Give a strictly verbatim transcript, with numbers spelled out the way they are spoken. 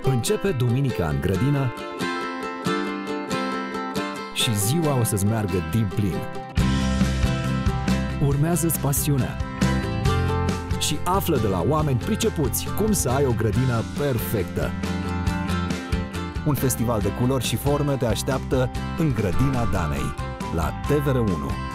Începe duminica în grădină și ziua o să-ți meargă din plin. Urmează-ți pasiunea și află de la oameni pricepuți cum să ai o grădină perfectă. Un festival de culori și forme te așteaptă în Grădina Danei, la T V R unu.